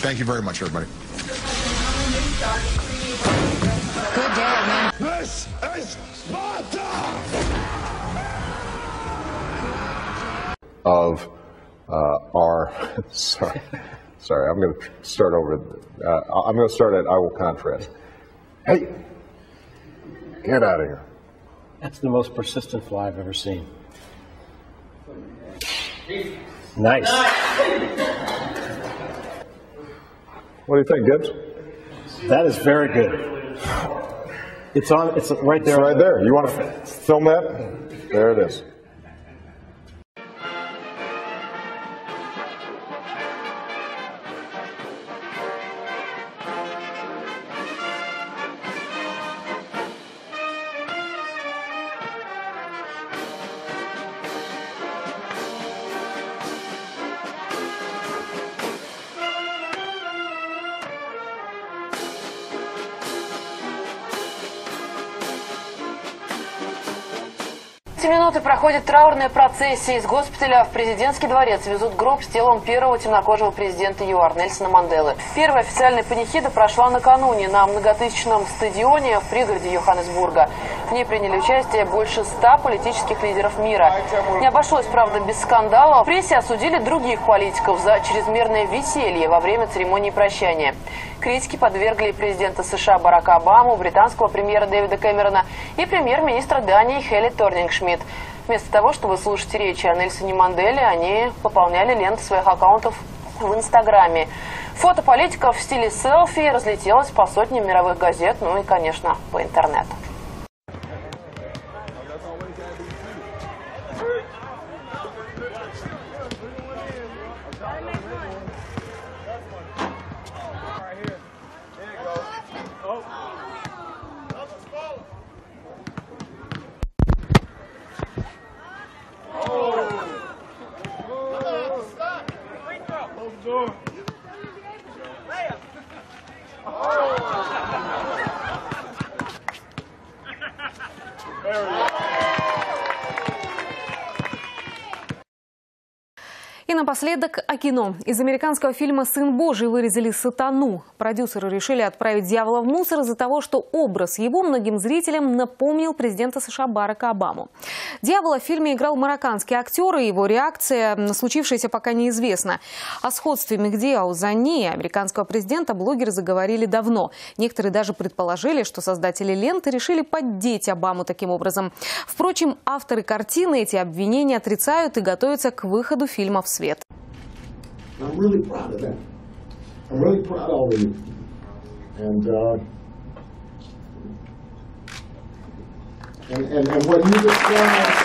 Thank you very much, everybody. Good day, man. This is Sparta! Of our, sorry, I'm going to start over. I'm going to start at I will contrast. Hey, get out of here. That's the most persistent fly I've ever seen. Nice. What do you think, Gibbs? That is very good. It's on. It's right there. It's right there. You want to film that? There it is. Минуты проходит траурная процессия. Из госпиталя в президентский дворец везут гроб с телом первого темнокожего президента ЮАР Нельсона Манделы. Первая официальная панихида прошла накануне на многотысячном стадионе в пригороде Йоханнесбурга. В ней приняли участие больше 100 политических лидеров мира. Не обошлось, правда, без скандала. В прессе осудили других политиков за чрезмерное веселье во время церемонии прощания. Критики подвергли президента США Барака Обаму, британского премьера Дэвида Кэмерона и премьер-министра Дании Хелли Торнинг-Шмидт. Вместо того, чтобы слушать речи о Нельсоне Манделе, они пополняли ленты своих аккаунтов в Инстаграме. Фото политиков в стиле селфи разлетелось по сотням мировых газет, ну и, конечно, по интернету. И напоследок о кино. Из американского фильма «Сын Божий» вырезали сатану. Продюсеры решили отправить дьявола в мусор из-за того, что образ его многим зрителям напомнил президента США Барака Обаму. Дьявола в фильме играл марокканский актер, и его реакция на случившееся пока неизвестна. О сходстве Мехди Аузани и американского президента блогеры заговорили давно. Некоторые даже предположили, что создатели ленты решили поддеть Обаму таким образом. Впрочем, авторы картины эти обвинения отрицают и готовятся к выходу фильма в свет. I'm really proud of that. I'm really proud of all of you. And what you described.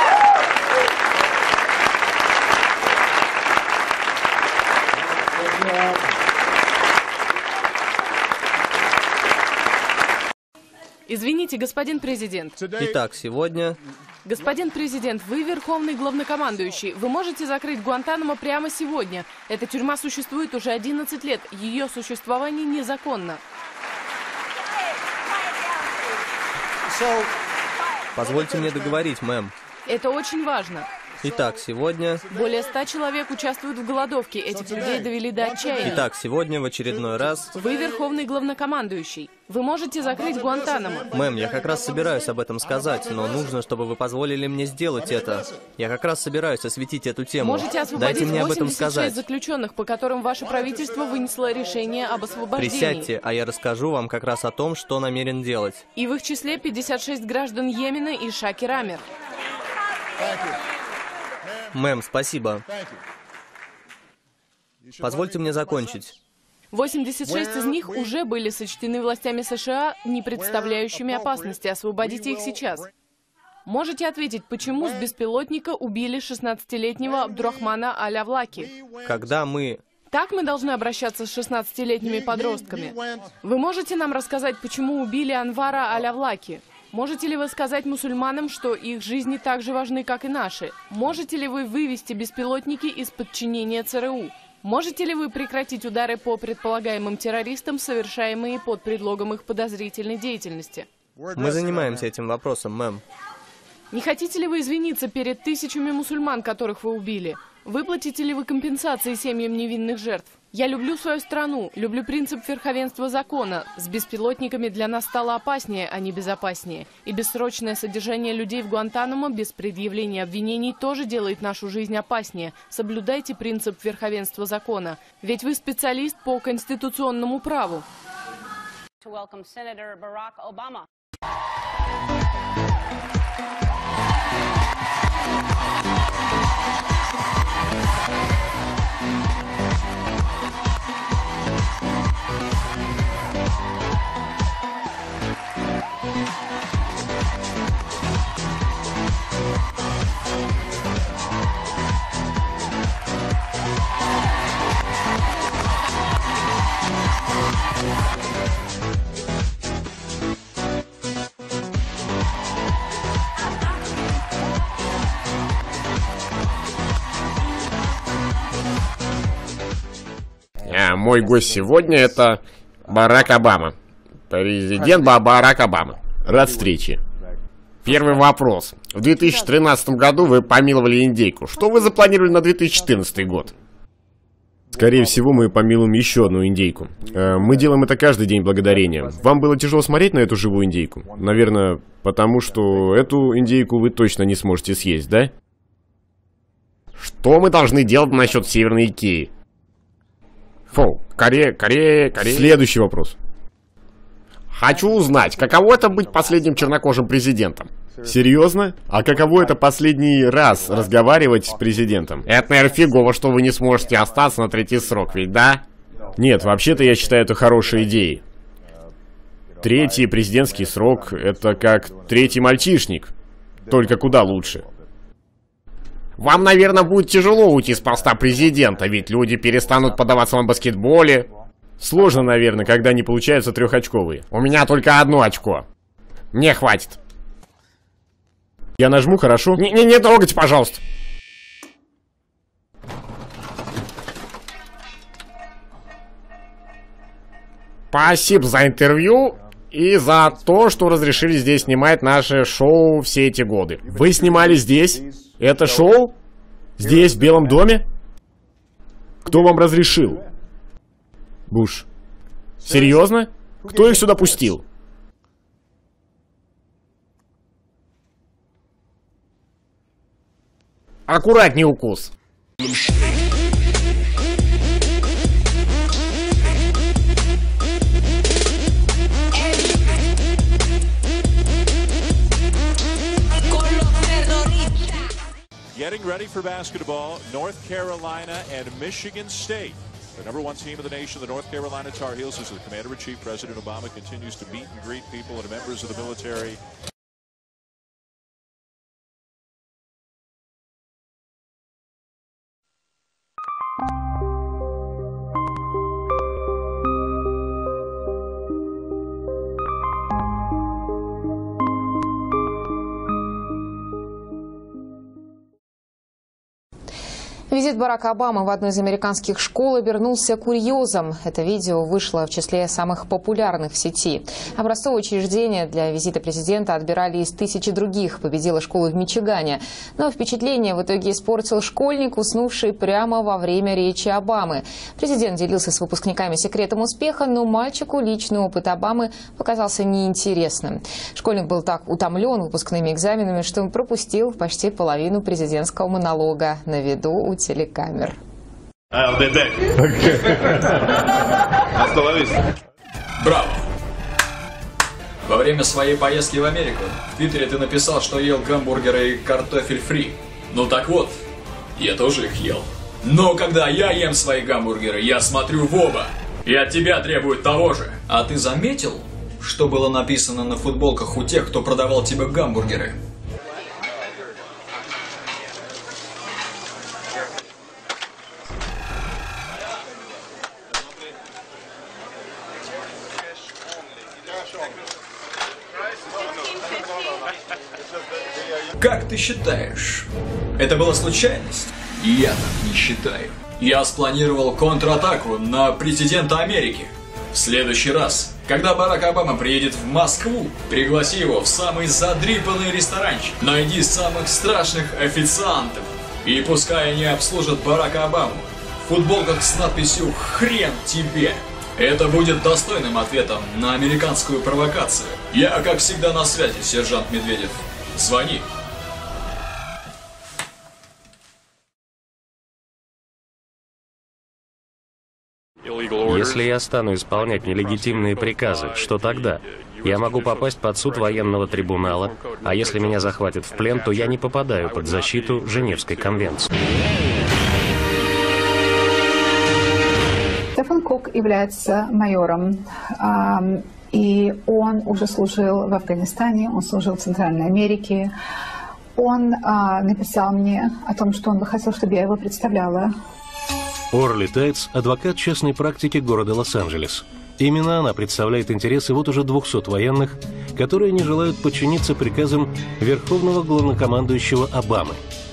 Извините, господин президент. Итак, сегодня... Господин президент, вы верховный главнокомандующий. Вы можете закрыть Гуантанамо прямо сегодня. Эта тюрьма существует уже 11 лет. Ее существование незаконно. Позвольте мне договорить, мэм. Это очень важно. Итак, сегодня... Более 100 человек участвуют в голодовке. Этих людей довели до отчаяния. Итак, сегодня в очередной раз... Вы верховный главнокомандующий. Вы можете закрыть Гуантанамо. Мэм, я как раз собираюсь об этом сказать, но нужно, чтобы вы позволили мне сделать это. Я как раз собираюсь осветить эту тему. Можете Дайте освободить мне об этом 86 сказать. заключенных, по которым ваше правительство вынесло решение об освобождении. Присядьте, а я расскажу вам как раз о том, что намерен делать. И в их числе 56 граждан Йемена и Шаки Рамер. Мэм, спасибо. Позвольте мне закончить. 86 из них уже были сочтены властями США, не представляющими опасности. Освободите их сейчас. Можете ответить, почему с беспилотника убили 16-летнего Абдурахмана Аль-Авлаки? Когда мы... Так мы должны обращаться с 16-летними подростками. Вы можете нам рассказать, почему убили Анвара Аль-Авлаки? Можете ли вы сказать мусульманам, что их жизни так же важны, как и наши? Можете ли вы вывести беспилотники из подчинения ЦРУ? Можете ли вы прекратить удары по предполагаемым террористам, совершаемые под предлогом их подозрительной деятельности? Мы занимаемся этим вопросом, мэм. Не хотите ли вы извиниться перед тысячами мусульман, которых вы убили? Выплатите ли вы компенсации семьям невинных жертв? Я люблю свою страну, люблю принцип верховенства закона. С беспилотниками для нас стало опаснее, а не безопаснее. И бессрочное содержание людей в Гуантанамо без предъявления обвинений тоже делает нашу жизнь опаснее. Соблюдайте принцип верховенства закона. Ведь вы специалист по конституционному праву. Мой гость сегодня это Барак Обама. Президент Барак Обама. Рад встрече. Первый вопрос. В 2013 году вы помиловали индейку. Что вы запланировали на 2014 год? Скорее всего, мы помилуем еще одну индейку. Мы делаем это каждый день благодарения. Вам было тяжело смотреть на эту живую индейку? Наверное, потому что эту индейку вы точно не сможете съесть, да? Что мы должны делать насчет Северной Икеи? Фу, Корея. Следующий вопрос. Хочу узнать, каково это быть последним чернокожим президентом? Серьезно? А каково это последний раз разговаривать с президентом? Это, наверное, фигово, что вы не сможете остаться на третий срок, ведь да? Нет, вообще-то я считаю это хорошей идеей. Третий президентский срок — это как третий мальчишник, только куда лучше. Вам, наверное, будет тяжело уйти с поста президента, ведь люди перестанут подаваться на баскетболе. Сложно, наверное, когда не получаются трехочковые. У меня только одно очко. Мне хватит. Я нажму, хорошо? Не трогайте, пожалуйста. Спасибо за интервью и за то, что разрешили здесь снимать наше шоу все эти годы. Вы снимали здесь? Это шоу? Здесь, в Белом доме? Кто вам разрешил? Буш. Серьезно? Кто их сюда пустил? Аккуратней укус. Getting ready for basketball, North Carolina and Michigan State. The number one team of the nation, the North Carolina Tar Heels, as the Commander-in-Chief, President Obama, continues to meet and greet people and members of the military. Визит Барака Обамы в одну из американских школ обернулся курьезом. Это видео вышло в числе самых популярных в сети. Образцовое учреждение для визита президента отбирали из тысячи других. Победила школа в Мичигане. Но впечатление в итоге испортил школьник, уснувший прямо во время речи Обамы. Президент делился с выпускниками секретом успеха, но мальчику личный опыт Обамы показался неинтересным. Школьник был так утомлен выпускными экзаменами, что пропустил почти половину президентского монолога на виду у телекамер. Остановись. Браво! Во время своей поездки в Америку в Твиттере ты написал, что ел гамбургеры и картофель фри. Ну так вот, я тоже их ел. Но когда я ем свои гамбургеры, я смотрю в оба. И от тебя требуют того же. А ты заметил, что было написано на футболках у тех, кто продавал тебе гамбургеры? Как ты считаешь, это была случайность? Я так не считаю. Я спланировал контратаку на президента Америки. В следующий раз, когда Барак Обама приедет в Москву, пригласи его в самый задрипанный ресторанчик. Найди самых страшных официантов И пускай они обслужат Барака Обаму в футболках с надписью «Хрен тебе». Это будет достойным ответом на американскую провокацию. Я, как всегда, на связи, сержант Медведев. Звони. Если я стану исполнять нелегитимные приказы, что тогда? Я могу попасть под суд военного трибунала, а если меня захватят в плен, то я не попадаю под защиту Женевской конвенции. Стефан Кук является майором, и он уже служил в Афганистане, он служил в Центральной Америке. Он написал мне о том, что он бы хотел, чтобы я его представляла. Орли Тайтс – адвокат частной практики города Лос-Анджелес. Именно она представляет интересы вот уже 200 военных, которые не желают подчиниться приказам Верховного главнокомандующего Обамы.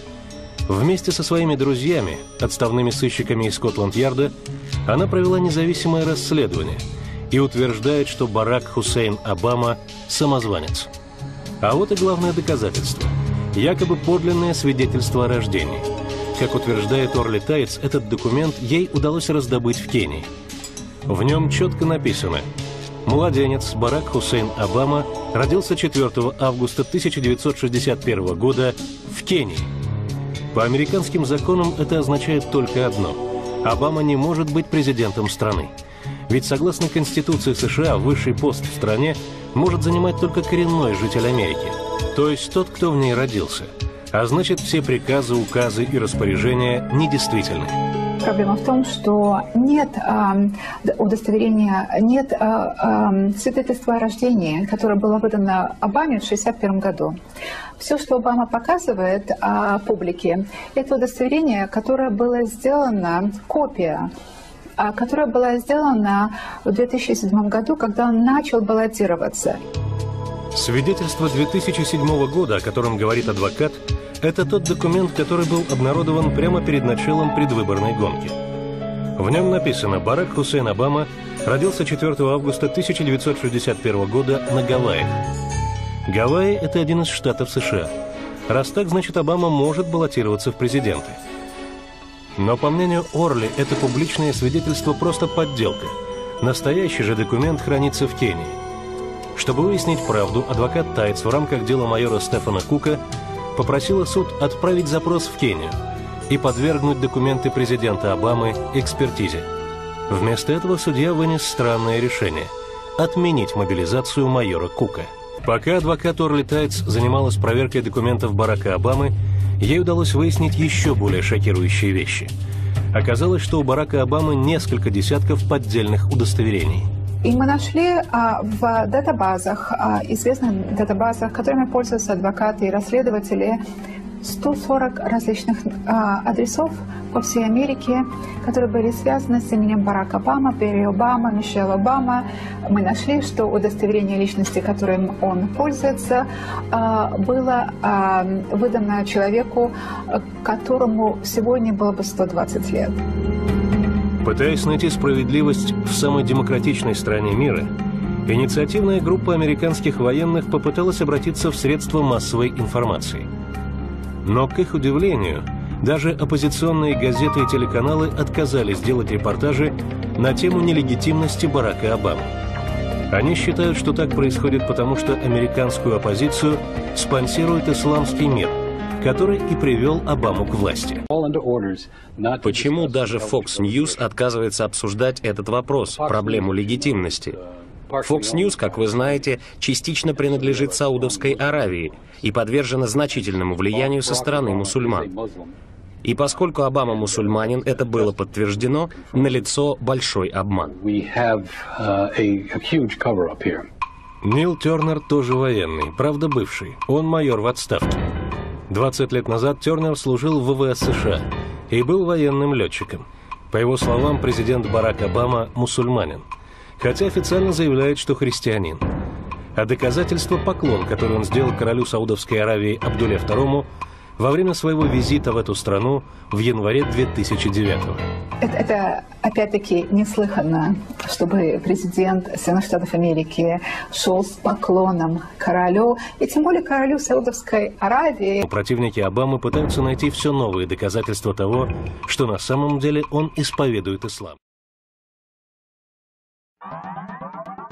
Вместе со своими друзьями, отставными сыщиками из Скотланд-Ярда, она провела независимое расследование и утверждает, что Барак Хусейн Обама – самозванец. А вот и главное доказательство – якобы подлинное свидетельство о рождении. Как утверждает Орли Тайтс, этот документ ей удалось раздобыть в Кении. В нем четко написано: младенец Барак Хусейн Обама родился 4 августа 1961 года в Кении. По американским законам это означает только одно – Обама не может быть президентом страны. Ведь согласно Конституции США, высший пост в стране может занимать только коренной житель Америки, то есть тот, кто в ней родился. А значит, все приказы, указы и распоряжения недействительны. Проблема в том, что нет удостоверения, нет свидетельства о рождении, которое было выдано Обаме в 1961 году. Все, что Обама показывает публике, это удостоверение, которое было сделано, копия, которая была сделана в 2007 году, когда он начал баллотироваться. Свидетельство 2007 года, о котором говорит адвокат, это тот документ, который был обнародован прямо перед началом предвыборной гонки. В нем написано: Барак Хусейн Обама родился 4 августа 1961 года на Гавайях. Гавайи – это один из штатов США. Раз так, значит, Обама может баллотироваться в президенты. Но, по мнению Орли, это публичное свидетельство просто подделка. Настоящий же документ хранится в Кении. Чтобы выяснить правду, адвокат Тайтс в рамках дела майора Стефана Кука попросила суд отправить запрос в Кению и подвергнуть документы президента Обамы экспертизе. Вместо этого судья вынес странное решение – отменить мобилизацию майора Кука. Пока адвокат Орли Тайтс занималась проверкой документов Барака Обамы, ей удалось выяснить еще более шокирующие вещи. Оказалось, что у Барака Обамы несколько десятков поддельных удостоверений. И мы нашли в датабазах, известных датабазах, которыми пользуются адвокаты и расследователи, 140 различных адресов по всей Америке, которые были связаны с именем Барак Обама, Перри Обама, Мишель Обама. Мы нашли, что удостоверение личности, которым он пользуется, было выдано человеку, которому сегодня было бы 120 лет. Пытаясь найти справедливость в самой демократичной стране мира, инициативная группа американских военных попыталась обратиться в средства массовой информации. Но, к их удивлению, даже оппозиционные газеты и телеканалы отказались делать репортажи на тему нелегитимности Барака Обамы. Они считают, что так происходит потому, что американскую оппозицию спонсирует исламский мир, который и привел Обаму к власти. Почему даже Fox News отказывается обсуждать этот вопрос, проблему легитимности? Fox News, как вы знаете, частично принадлежит Саудовской Аравии и подвержена значительному влиянию со стороны мусульман. И поскольку Обама мусульманин, это было подтверждено, налицо большой обман. Нил Тернер тоже военный, правда бывший. Он майор в отставке. 20 лет назад Тернер служил в ВВС США и был военным летчиком. По его словам, президент Барак Обама мусульманин, хотя официально заявляет, что христианин. А доказательство — поклон, который он сделал королю Саудовской Аравии Абдулле II во время своего визита в эту страну в январе 2009-го. Это опять-таки неслыханно, чтобы президент Соединенных Штатов Америки шел с поклоном королю, и тем более королю Саудовской Аравии. Противники Обамы пытаются найти все новые доказательства того, что на самом деле он исповедует ислам.